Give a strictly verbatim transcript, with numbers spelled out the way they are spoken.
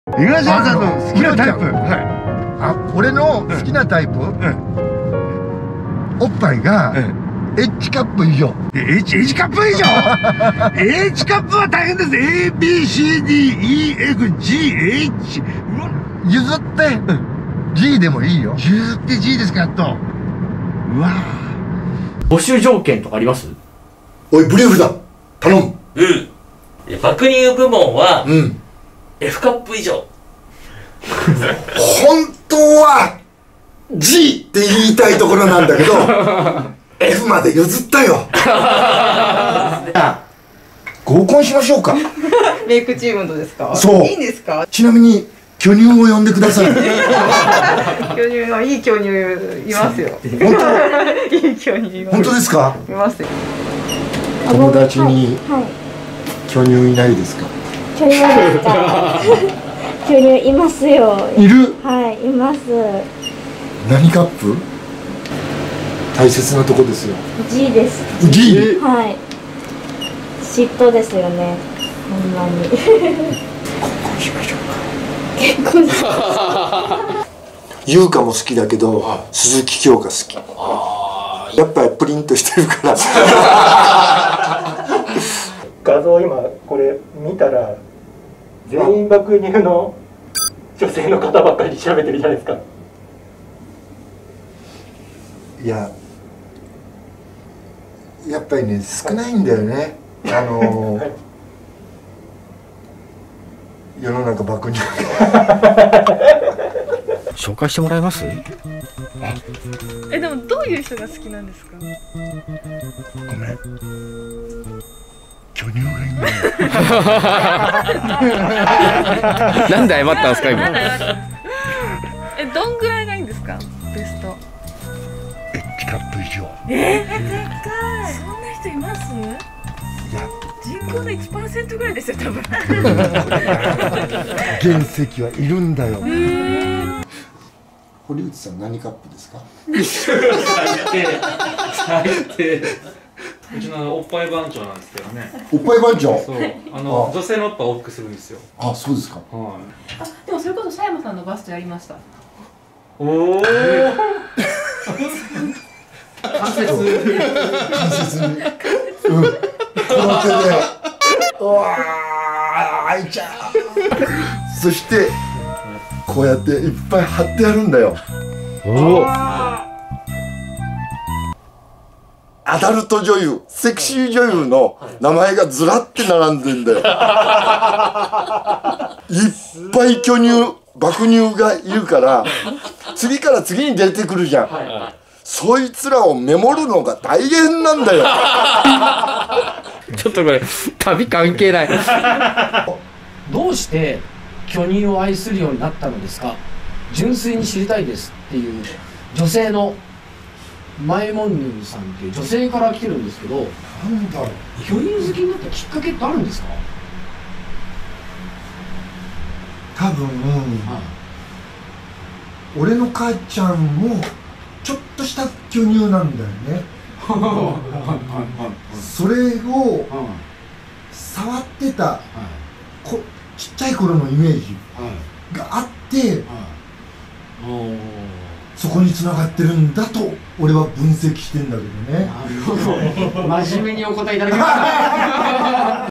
東山さんの好きなタイプ。はい。 あ、俺の好きなタイプ、おっぱいがエッジカップ以上。 エッジ、エッジカップ以上エッジカップは大変です。 エービーシーディーイーエフジーエイチ。 譲って G でもいいよ。 譲って G ですか。やっと。うわ募集条件とかあります？ おいブリュフだ、頼む。 うん。爆乳部門は、 うん、 F カップ以上。 本当は G って言いたいところなんだけどF まで譲ったよ。合コンしましょうか。 メイクチームとですか？ そう。 いいんですか？ ちなみに巨乳を呼んでください。 巨乳のいい巨乳いますよ。 本当？ いい巨乳います。 本当ですか？ いますよ。 友達に巨乳いないですか？ 巨乳ですか？巨乳いますよ。 いる？ はい、います。 何カップ？大切なとこですよ。 G です。 G？ はい。嫉妬ですよね。ほんまに。 結婚しましょうか。 結婚しましょう。 優香も好きだけど、鈴木京香好き。やっぱりプリントしてるから。 画像今これ見たら全員爆乳の女性の方ばっかり調べてるじゃないですか。 いや、やっぱりね少ないんだよね。あのー、世の中爆乳。 紹介してもらえます？ え、でもどういう人が好きなんですか？ ごめん。巨乳がいいんだよ。 なんで謝ったんですか今？ え、どんぐらいがいいんですか？ベスト。 エッジカップ以上。 えー、でっかい。そんな人います？ いや、 人口の いちパーセント ぐらいですよ多分。 原石はいるんだよ。堀内さん何カップですか？ 最低最低。うちのおっぱい番長なんですけどね。 おっぱい番長。 そう、あの女性のおっぱいを大きくするんですよ。 あ、そうですか。 はい。 あ、でもそれこそ佐山さんのバストやりました。 おお。関節。 関節に。うん。この手で。うわあ、開いちゃう。そしてこうやっていっぱい貼ってやるんだよ。 おお。 アダルト女優、セクシー女優の名前がずらって並んでんだよ。いっぱい巨乳、爆乳がいるから次から次に出てくるじゃん。そいつらをメモるのが大変なんだよ。 ちょっとこれ旅関係ない。 どうして巨乳を愛するようになったのですか？純粋に知りたいですっていう女性のマイモンヌーさんっていう女性から来てるんですけど、 なんだろう、 巨乳好きになったきっかけってあるんですか？ 多分、はい、俺の母ちゃんもちょっとした巨乳なんだよね。それを触ってたこちっちゃい頃のイメージがあって、そこに繋がってるんだと俺は分析してんだけどね。 なるほど。真面目にお答えいただきました。